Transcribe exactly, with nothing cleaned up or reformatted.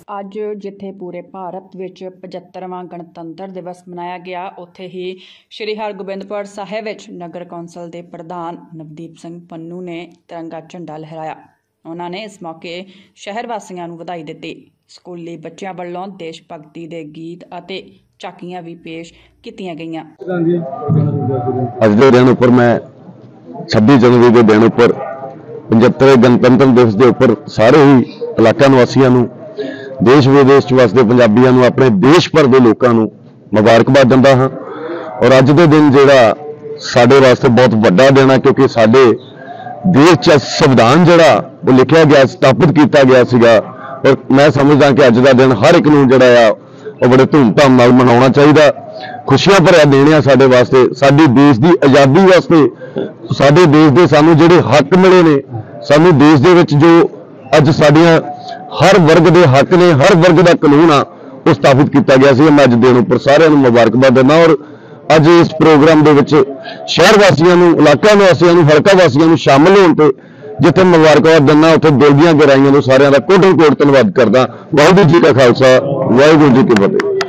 ਅੱਜ ਜਿੱਥੇ ਪੂਰੇ ਭਾਰਤ ਵਿੱਚ ਪਝੱਤਰਵਾਂ ਗਣਤੰਤਰ ਦਿਵਸ ਮਨਾਇਆ ਗਿਆ, ਉੱਥੇ ਹੀ ਸ਼੍ਰੀ ਹਰਗੋਬਿੰਦਪੁਰ ਸਾਹਿਬ ਵਿੱਚ ਨਗਰ ਕੌਂਸਲ ਦੇ ਪ੍ਰਧਾਨ ਨਵਦੀਪ ਸਿੰਘ ਪੰਨੂ ਨੇ ਤਿਰੰਗਾ ਝੰਡਾ ਲਹਿਰਾਇਆ। ਉਹਨਾਂ ਨੇ ਇਸ ਮੌਕੇ ਸ਼ਹਿਰ ਵਾਸੀਆਂ ਨੂੰ ਵਧਾਈ ਦਿੱਤੀ। ਸਕੂਲੀ ਬੱਚਿਆਂ ਵੱਲੋਂ ਦੇਸ਼ ਭਗਤੀ ਦੇ ਗੀਤ ਅਤੇ ਝਾਕੀਆਂ ਵੀ ਪੇਸ਼ ਕੀਤੀਆਂ ਗਈਆਂ। ਅੱਜ ਦੇ ਦਿਨ ਉੱਪਰ मैं छब्बीस जनवरी के दिन उपर पचहत्तरवें गणतंत्र दिवस के उपर सारे ही इलाका निवासियों को, देश विदेश वसते पंजाबियों को, अपने देश भर के लोगों को मुबारकबाद दिंदा हाँ। और अज के दिन जिहड़ा साडे वास्ते बहुत वड्डा दिन है, क्योंकि साडे देश च संविधान जिहड़ा वो लिखा गया, स्थापित किया गया सीगा। और मैं समझदा कि अज का दिन हर एक नूं जिहड़ा आ वो बड़े धूमधाम नाल मनाउणा चाहीदा। खुशियां भरिया दिन आ साडे वास्ते, साडे देश की आज़ादी वास्ते, साडे देश के सानू जिहड़े हक मिले ने, सानू देश दे विच जो अज साडियां हर वर्ग के हक ने, हर वर्ग का कानून आ वो स्थापित किया गया सी। मैं अज दिन उपर सारिआं नूं मुबारकबाद दिंदा। और अज इस प्रोग्राम दे विच शहर वासियों नूं, इलाका वासियों नूं, हलका वासियों नूं शामिल होण ते जिथे मुबारकबाद दिंदा, उत्थे दिल दीआं गहराइयां नूं सारिआं दा कोटों कोट धन्नवाद करदा। वाहिगुरू जी का खालसा, वाहिगुरू जी की फतेह।